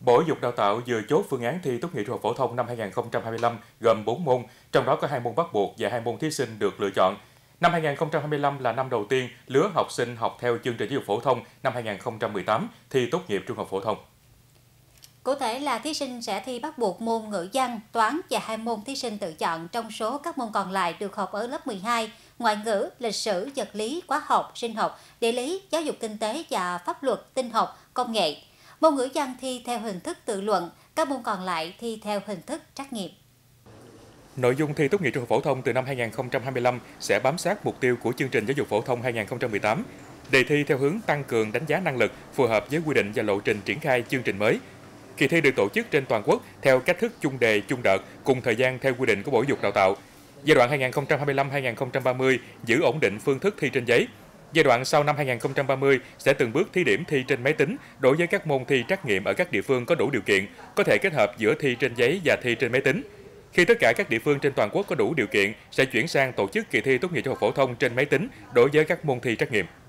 Bộ Giáo dục Đào tạo vừa chốt phương án thi tốt nghiệp trung học phổ thông năm 2025 gồm 4 môn, trong đó có 2 môn bắt buộc và 2 môn thí sinh được lựa chọn. Năm 2025 là năm đầu tiên lứa học sinh học theo chương trình giáo dục phổ thông năm 2018 thi tốt nghiệp trung học phổ thông. Cụ thể là thí sinh sẽ thi bắt buộc môn ngữ văn, toán và 2 môn thí sinh tự chọn trong số các môn còn lại được học ở lớp 12, ngoại ngữ, lịch sử, vật lý, hóa học, sinh học, địa lý, giáo dục kinh tế và pháp luật, tin học, công nghệ. Môn ngữ văn thi theo hình thức tự luận, các môn còn lại thi theo hình thức trắc nghiệm. Nội dung thi tốt nghiệp trung học phổ thông từ năm 2025 sẽ bám sát mục tiêu của chương trình giáo dục phổ thông 2018. Đề thi theo hướng tăng cường đánh giá năng lực, phù hợp với quy định và lộ trình triển khai chương trình mới. Kỳ thi được tổ chức trên toàn quốc theo cách thức chung đề, chung đợt, cùng thời gian theo quy định của Bộ Giáo dục Đào tạo. Giai đoạn 2025-2030 giữ ổn định phương thức thi trên giấy. Giai đoạn sau năm 2030 sẽ từng bước thí điểm thi trên máy tính đối với các môn thi trắc nghiệm ở các địa phương có đủ điều kiện, có thể kết hợp giữa thi trên giấy và thi trên máy tính. Khi tất cả các địa phương trên toàn quốc có đủ điều kiện, sẽ chuyển sang tổ chức kỳ thi tốt nghiệp trung học phổ thông trên máy tính đối với các môn thi trắc nghiệm.